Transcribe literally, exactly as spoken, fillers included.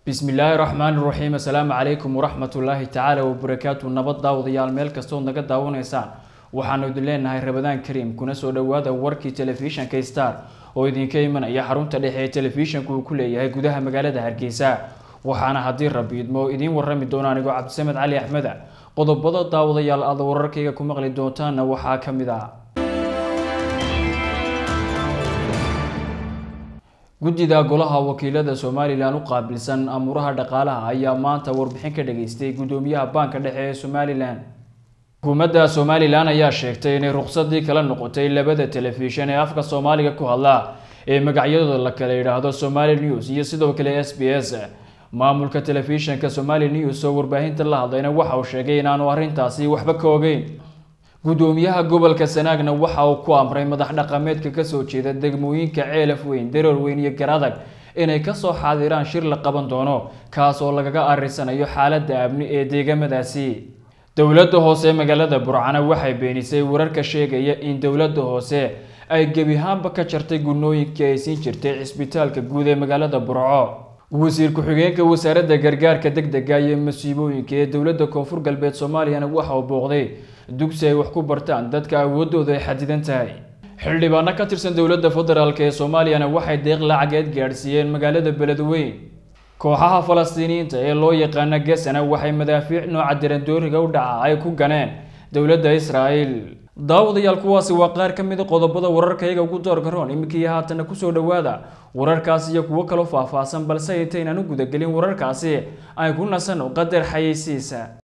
بسم الله الرحمن الرحيم. السلام عليكم ورحمة الله تعالى وبركاته. نبض داود يال ميل كستون نقد داون إنسان وحنا دلنا هاي رمضان كريم كنا سودا وهذا وركي تلفزيون كيستار ويدين كيمن أي حرون تلحي تلفزيون كل هي جودها مجالة هرجيسا وحنا حضير ربيد مو إدين ورمي دونا نجوا عبد السمد علي أحمد قضب بضا داود يال أذ وركي كم مغلي دوتان وحاكم ذا guddiga golaha wakiilada Soomaaliland u qaabilsan amuraha dhaqaalaha ayaa maanta warbixin ka dhageystay gudoomiyaha banka dhexe ee Soomaaliland. Hukuumadda Soomaaliland ayaa sheegtay in ruqsadii kala noqotay labada telefishan ee afka Soomaaliga ku hadla ee magacyadooda la kala yiraahdo Somali News iyo sidoo kale S B S. Maamulka telefishanka Somali News oo warbaahinta la hadlayna waxa uu sheegay in aanu arrintaasi waxba ka ogeyn. gudoomiyaha gobolka Sanaagna waxa uu ku amray madax dhaqameedka ka soo jeeda degmooyinka Ceelaf Weyn, Daroor Weyn iyo Garadag inay ka soo xaadiraan shir la qaban doono kaas oo lagaga arisanayo xaaladda amni ee deegaamadaasi. Dawladda hoose magaalada Burcana waxay beenisay wararka sheegaya in dawladda hoose ay gebi ahaanba ka jartay gunooyinkii ay siin jirtay cisbitaalka guud ee magaalada Burco. wasiir ku-xigeenka wasaaradda gargaarka degdega iyo masiibooyinka ee dawladda Koonfur Galbeed Soomaaliya waxa uu booqday dugsi ay wax ku bartaan dadka awoodooda ay xadidan tahay. xildhibaano ka tirsan dawladda federaalka ee Soomaaliya waxay deeq lacageed gaarsiiyeen magaalada Beledweyne. kooxaha Falastiiniyiinta ee loo yaqaan Gaza waxay madaafiic nooca dirandooriga u dhaca ay ku ganeen dawladda Israa'iil. daawadayaal kuwaasi waa qaar ka mid ah qodobada wararkayga ugu doorgaroon imikii haatan ku soo dhawaada wararkaas iyo kuwa kale faahfaahsan balse intaynaan u guda gelin wararkaasi ay ku nasan qadar xayeysiisa.